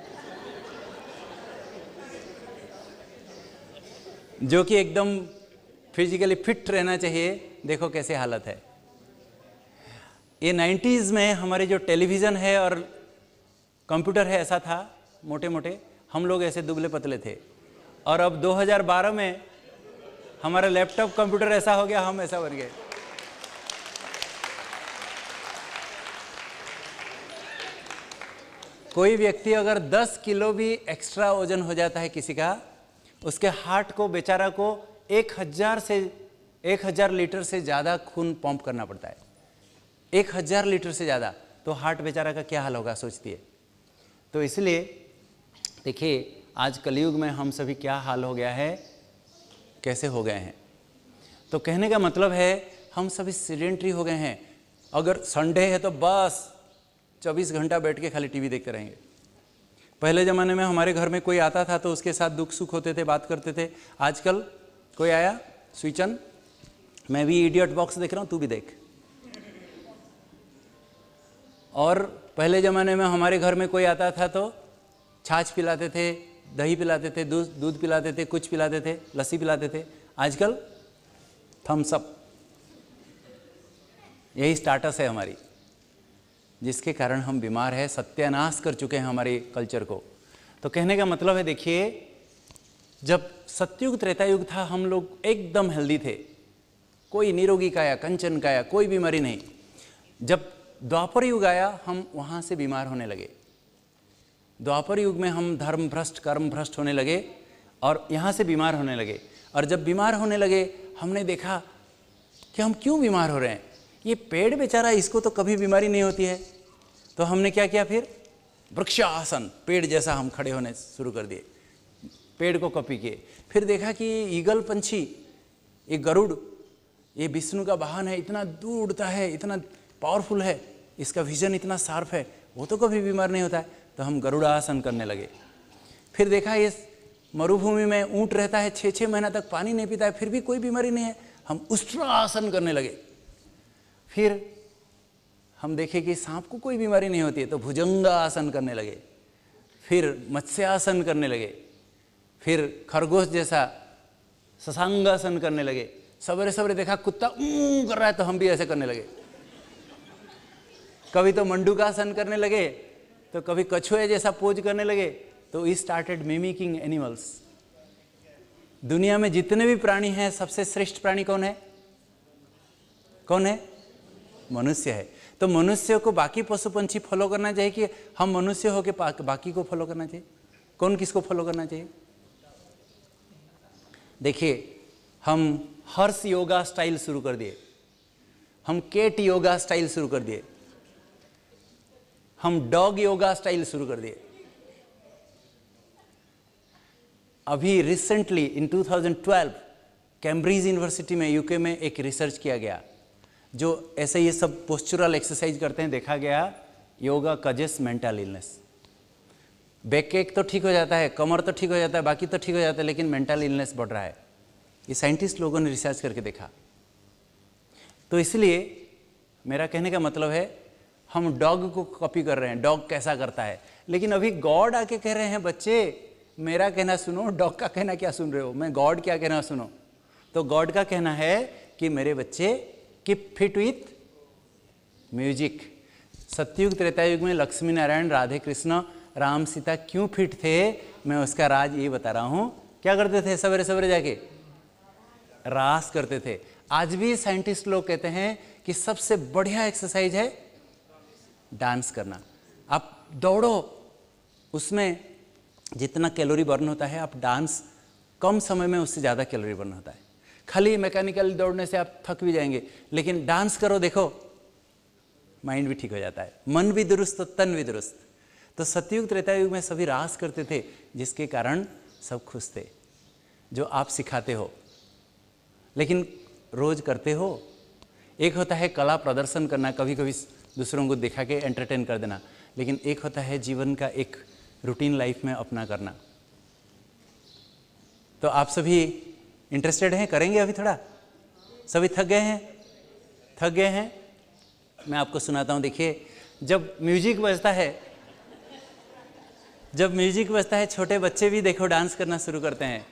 जो कि एकदम फिजिकली फिट रहना चाहिए, देखो कैसे हालत है। ये नाइन्टीज़ में हमारे जो टेलीविज़न है और कंप्यूटर है ऐसा था, मोटे मोटे, हम लोग ऐसे दुबले पतले थे। और अब दो हज़ार बारह में हमारा लैपटॉप कंप्यूटर ऐसा हो गया, हम ऐसा बन गए। कोई व्यक्ति अगर दस किलो भी एक्स्ट्रा वजन हो जाता है किसी का, उसके हार्ट को, बेचारा को एक हजार से एक हजार लीटर से ज़्यादा खून पंप करना पड़ता है। एक हजार लीटर से ज़्यादा, तो हार्ट बेचारा का क्या हाल होगा सोचती है। तो इसलिए देखिए आज कलयुग में हम सभी क्या हाल हो गया है, कैसे हो गए हैं। तो कहने का मतलब है हम सभी सीडेंटरी हो गए हैं। अगर संडे है तो बस चौबीस घंटा बैठ के खाली टीवी देखते रहेंगे। पहले ज़माने में हमारे घर में कोई आता था तो उसके साथ दुख सुख होते थे, बात करते थे। आजकल कोई आया, स्विचन, मैं भी इडियट बॉक्स देख रहा हूँ, तू भी देख। और पहले ज़माने में हमारे घर में कोई आता था तो छाछ पिलाते थे, दही पिलाते थे, दूध दूध पिलाते थे, कुछ पिलाते थे, लस्सी पिलाते थे। आजकल थम्स अप, यही स्टाटस है हमारी, जिसके कारण हम बीमार हैं, सत्यानाश कर चुके हैं हमारे कल्चर को। तो कहने का मतलब है, देखिए जब सतयुग त्रेता युग था हम लोग एकदम हेल्दी थे, कोई निरोगी काया, कंचन काया, कोई बीमारी नहीं। जब द्वापर युग आया हम वहाँ से बीमार होने लगे। द्वापर युग में हम धर्म भ्रष्ट, कर्म भ्रष्ट होने लगे और यहाँ से बीमार होने लगे। और जब बीमार होने लगे हमने देखा कि हम क्यों बीमार हो रहे हैं। ये पेड़ बेचारा, इसको तो कभी बीमारी नहीं होती है। तो हमने क्या किया, फिर वृक्षासन, पेड़ जैसा हम खड़े होने शुरू कर दिए, पेड़ को कॉपी किए। फिर देखा कि ईगल पंछी, ये गरुड़, ये विष्णु का वाहन है, इतना दूर उड़ता है, इतना पावरफुल है, इसका विजन इतना शार्प है, वो तो कभी बीमार नहीं होता है। तो हम गरुड़ासन करने लगे। फिर देखा ये मरुभूमि में ऊंट रहता है, छः छः महीना तक पानी नहीं पीता है, फिर भी कोई बीमारी नहीं है। हम उष्ट्रासन करने लगे। फिर हम देखे कि सांप को कोई बीमारी नहीं होती है, तो भुजंगासन करने लगे। फिर मत्स्यासन करने लगे। फिर खरगोश जैसा शशांगासन करने लगे। सवेरे सवेरे देखा कुत्ता ऊं कर रहा है, तो हम भी ऐसे करने लगे। कभी तो मंडूकासन करने लगे, तो कभी कछुए जैसा पोज करने लगे। तो वी स्टार्टेड मिमिकिंग एनिमल्स। दुनिया में जितने भी प्राणी हैं, सबसे श्रेष्ठ प्राणी कौन है? कौन है? मनुष्य है। तो मनुष्य को बाकी पशु पंछी फॉलो करना चाहिए कि हम मनुष्य होके बाकी को फॉलो करना चाहिए? कौन किसको फॉलो करना चाहिए? देखिए, हम हर्ष योगा स्टाइल शुरू कर दिए, हम केट योगा स्टाइल शुरू कर दिए, हम डॉग योगा स्टाइल शुरू कर दिए। अभी रिसेंटली इन दो हज़ार बारह कैम्ब्रिज यूनिवर्सिटी में, यूके में एक रिसर्च किया गया, जो ऐसे ये सब पोस्चुरल एक्सरसाइज करते हैं। देखा गया yoga causes mental illness. Back एक तो ठीक हो जाता है, कमर तो ठीक हो जाता है, बाकी तो ठीक हो जाता है, लेकिन मेंटल इलनेस बढ़ रहा है। ये साइंटिस्ट लोगों ने रिसर्च करके देखा। तो इसलिए मेरा कहने का मतलब है, हम डॉग को कॉपी कर रहे हैं, डॉग कैसा करता है। लेकिन अभी गॉड आके कह रहे हैं, बच्चे मेरा कहना सुनो, डॉग का कहना क्या सुन रहे हो, मैं गॉड क्या कहना सुनो। तो गॉड का कहना है कि मेरे बच्चे कीप फिट विथ म्यूजिक। सतयुग त्रेता युग में लक्ष्मी नारायण, राधे कृष्ण, राम सीता क्यों फिट थे, मैं उसका राज ये बता रहा हूँ। क्या करते थे? सवेरे सवेरे जाके रास करते थे। आज भी साइंटिस्ट लोग कहते हैं कि सबसे बढ़िया एक्सरसाइज है डांस करना। आप दौड़ो, उसमें जितना कैलोरी बर्न होता है, आप डांस कम समय में उससे ज़्यादा कैलोरी बर्न होता है। खाली मैकेनिकल दौड़ने से आप थक भी जाएंगे, लेकिन डांस करो, देखो माइंड भी ठीक हो जाता है, मन भी दुरुस्त तो तन भी दुरुस्त। तो सतयुग त्रेता युग में सभी रास करते थे, जिसके कारण सब खुश थे। जो आप सिखाते हो, लेकिन रोज करते हो। एक होता है कला प्रदर्शन करना, कभी कभी दूसरों को दिखा के एंटरटेन कर देना, लेकिन एक होता है जीवन का एक रूटीन लाइफ में अपना करना। तो आप सभी इंटरेस्टेड हैं? करेंगे अभी थोड़ा? सभी थक गए हैं? थक गए हैं? मैं आपको सुनाता हूँ। देखिए, जब म्यूजिक बजता है, जब म्यूजिक बजता है, छोटे बच्चे भी देखो डांस करना शुरू करते हैं।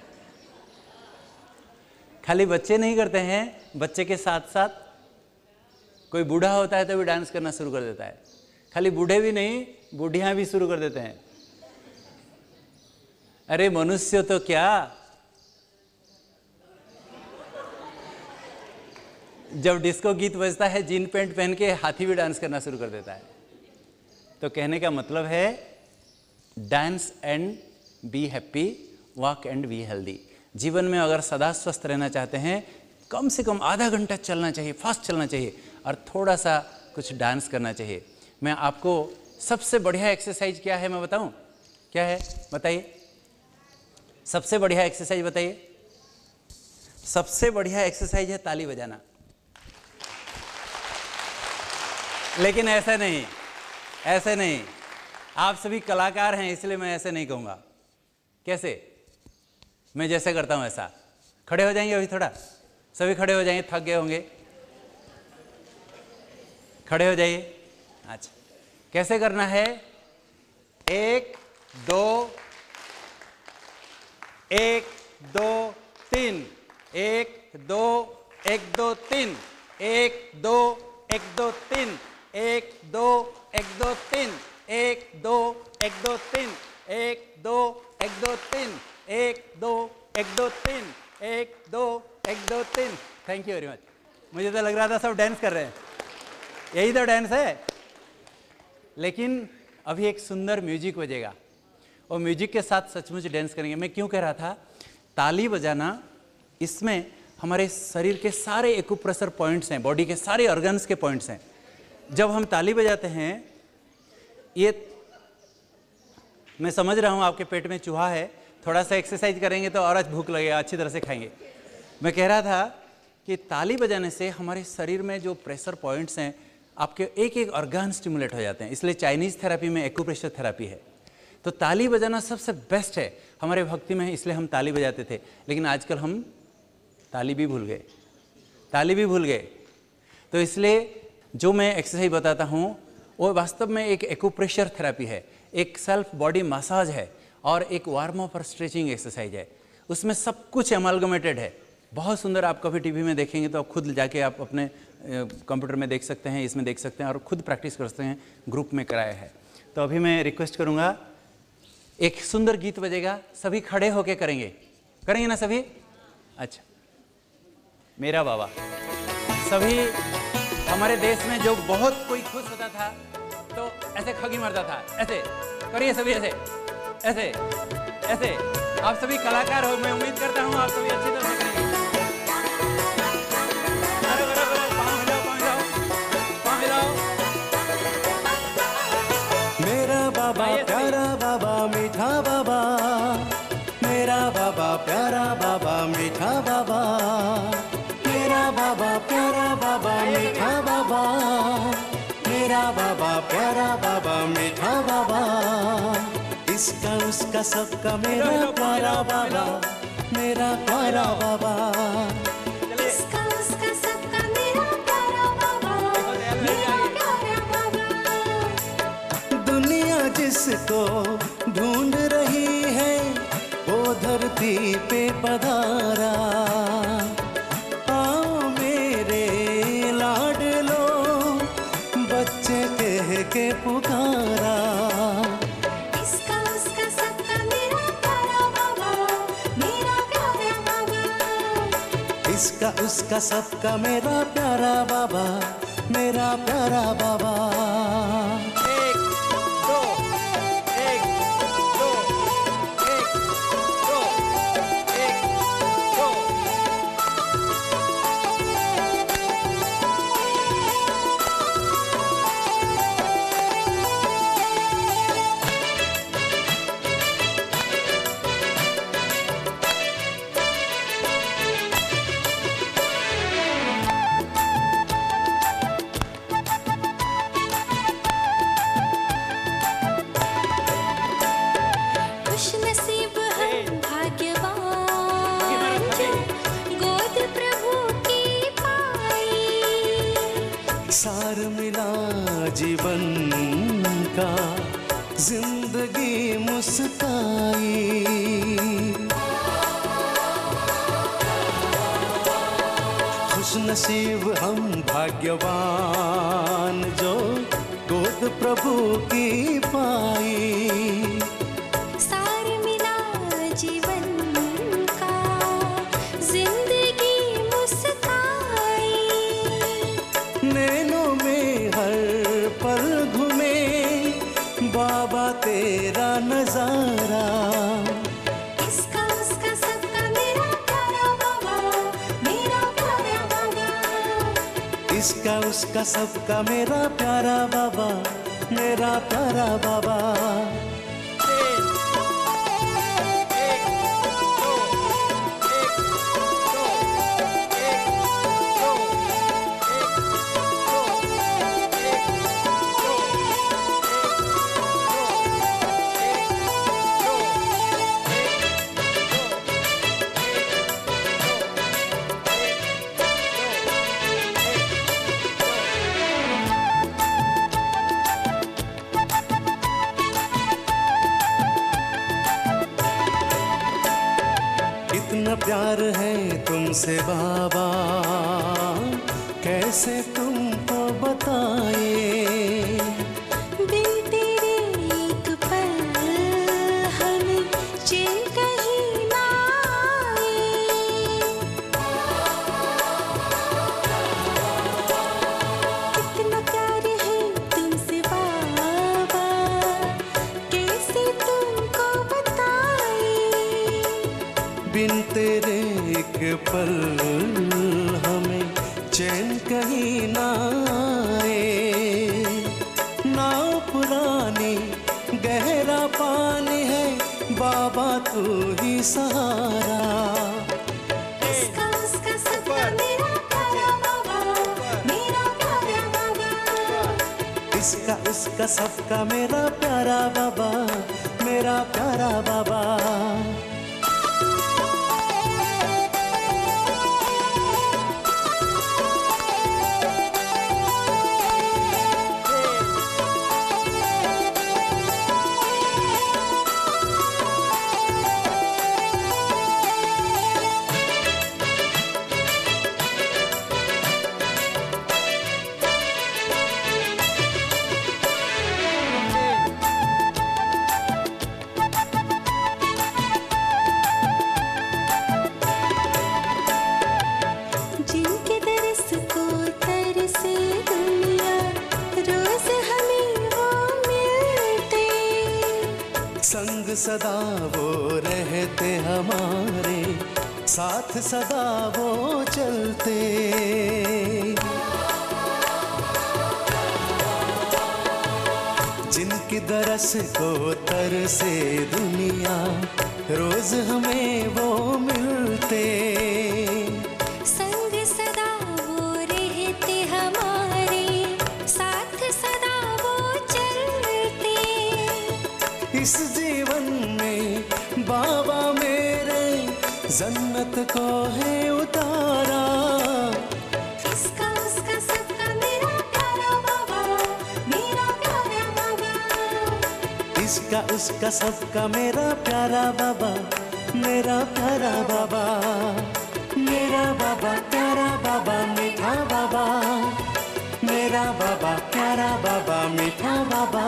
खाली बच्चे नहीं करते हैं, बच्चे के साथ साथ कोई बूढ़ा होता है तो भी डांस करना शुरू कर देता है। खाली बूढ़े भी नहीं, बूढ़ियां भी शुरू कर देते हैं। अरे मनुष्य तो क्या, जब डिस्को गीत बजता है, जीन पैंट पहन के हाथी भी डांस करना शुरू कर देता है। तो कहने का मतलब है, dance and be happy, walk and be healthy. जीवन में अगर सदा स्वस्थ रहना चाहते हैं, कम से कम आधा घंटा चलना चाहिए, फास्ट चलना चाहिए, और थोड़ा सा कुछ डांस करना चाहिए। मैं आपको सबसे बढ़िया एक्सरसाइज क्या है मैं बताऊं? क्या है बताइए? सबसे बढ़िया एक्सरसाइज बताइए। सबसे बढ़िया एक्सरसाइज है ताली बजाना। लेकिन ऐसे नहीं, ऐसे नहीं। आप सभी कलाकार हैं, इसलिए मैं ऐसे नहीं कहूँगा। कैसे? मैं जैसे करता हूँ ऐसा। खड़े हो जाएंगे अभी थोड़ा, सभी खड़े हो जाएंगे, थक गए होंगे। खड़े हो जाइए। अच्छा, कैसे करना है? एक दो, एक दो तीन, एक दो, एक दो तीन, एक दो, एक दो तीन, एक दो, एक दो तीन, एक दो, एक दो तीन, एक दो, एक दो तीन, एक दो, एक दो तीन, एक दो, एक दो तीन। Thank you very much. मुझे तो लग रहा था सब डांस कर रहे हैं, यही तो डांस है। लेकिन अभी एक सुंदर म्यूजिक बजेगा और म्यूजिक के साथ सचमुच डांस करेंगे। मैं क्यों कह रहा था, ताली बजाना, इसमें हमारे शरीर के सारे एक्यूप्रेशर पॉइंट्स हैं, बॉडी के सारे ऑर्गन्स के पॉइंट्स हैं। जब हम ताली बजाते हैं, ये मैं समझ रहा हूँ आपके पेट में चूहा है, थोड़ा सा एक्सरसाइज करेंगे तो और आज भूख लगेगा, अच्छी तरह से खाएंगे। मैं कह रहा था कि ताली बजाने से हमारे शरीर में जो प्रेशर पॉइंट्स हैं, आपके एक एक ऑर्गन स्टिमुलेट हो जाते हैं। इसलिए चाइनीज़ थेरेपी में एक्यूप्रेशर थेरेपी है। तो तो ताली बजाना सबसे बेस्ट है। हमारे भक्ति में इसलिए हम ताली बजाते थे, लेकिन आजकल हम ताली भी भूल गए, ताली भी भूल गए। तो इसलिए जो मैं एक्सरसाइज बताता हूँ वो वास्तव में एक एक्यूप्रेशर थेरेपी है, एक सेल्फ बॉडी मसाज है और एक वार्म अप और स्ट्रेचिंग एक्सरसाइज है। उसमें सब कुछ एमालगमेटेड है, बहुत सुंदर। आप कभी टीवी में देखेंगे तो आप खुद जाके आप अपने कंप्यूटर में देख सकते हैं, इसमें देख सकते हैं और खुद प्रैक्टिस कर सकते हैं, ग्रुप में कराया है। तो अभी मैं रिक्वेस्ट करूँगा, एक सुंदर गीत बजेगा, सभी खड़े होके करेंगे, करेंगे ना सभी? अच्छा, मेरा बाबा। सभी हमारे देश में जो बहुत कोई खुश होता था तो ऐसे खगी मारता था, ऐसे करिए सभी, ऐसे ऐसे ऐसे। आप सभी कलाकार हो, मैं उम्मीद करता हूँ आप सभी अच्छी तरह से करेंगे। अरे बड़ा बड़ा पाँव हिलाओ, पाँव हिलाओ, पाँव हिलाओ। मेरा बाबा प्यारा बाबा मीठा बाबा, मेरा बाबा प्यारा बाबा मीठा बाबा, मेरा बाबा प्यारा बाबा मीठा बाबा, मेरा बाबा प्यारा बाबा मीठा बाबा। इसका उसका सबका मेरा प्यारा बाबा, मेरा प्यारा बाबा। इसका उसका सबका मेरा प्यारा बाबा, मेरा प्यारा बाबा। दुनिया जिसको ढूंढ रही है वो धरती पे पधारा। आओ मेरे लाडलो, बच्चे कह के पुकारा। इसका उसका सबका मेरा प्यारा बाबा, मेरा प्यारा बाबा। इसका उसका सबका मेरा प्यारा बाबा, मेरा प्यारा बाबा। एक दो, एक दो, एक दो, एक दो। खुश नसीब हम भाग्यवान जो गोद प्रभु की पाई। सार मिला जीवन का, जिंदगी मुस्काई। खुश नसीब हम भाग्यवान जो गोद प्रभु की पाई। सार मिला जीवन का, जिंदगी मुस्काई। नैनों में हर पल घूमे बाबा तेरा नजारा। इसका उसका सबका मेरा प्यारा बाबा, मेरा प्यारा बाबा। इसका उसका सबका मेरा प्यारा बाबा, मेरा प्यारा बाबा। इतना प्यार है तुमसे बाबा, कैसे तुमको बताए। बिन तेरे एक पल हमें चैन कहीं ना आए। कितना प्यार है तुमसे बाबा, कैसे तुमको बताए। बिन तेरे एक पल हमें चैन कहीं ना आए। नाव पुरानी गहरा पानी है बाबा तू ही सहारा। इसका उसका सबका मेरा प्यारा बाबा, मेरा प्यारा बाबा। इसका उसका सबका मेरा प्यारा बाबा, मेरा प्यारा बाबा। जिनके दरस को तरसे दुनिया, रोज हमें वो मिलते। संग सदा वो रहते हमारे, साथ सदा वो चलते। जिनकी दरस को तरसे दुनिया, रोज हमें वो मिलते। संग सदा वो रहते हमारे, साथ सदा वो चलते। इस जीवन में बाबा मेरे जन्नत को है उतारा। इसका उसका सबका मेरा प्यारा बाबा, मेरा प्यारा बाबा। इसका उसका सबका मेरा प्यारा बाबा, मेरा प्यारा बाबा। मेरा बाबा प्यारा बाबा मीठा बाबा, मेरा बाबा प्यारा बाबा मीठा बाबा।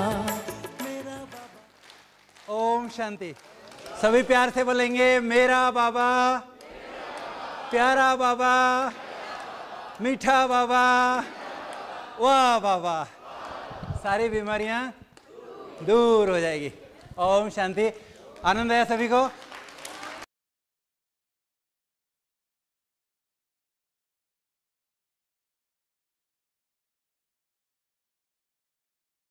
ओम शांति। सभी प्यार से बोलेंगे, मेरा बाबा प्यारा बाबा मीठा बाबा, वाह बाबा। सारी बीमारियां दूर हो जाएगी। ओम शांति। आनंद आया सभी को?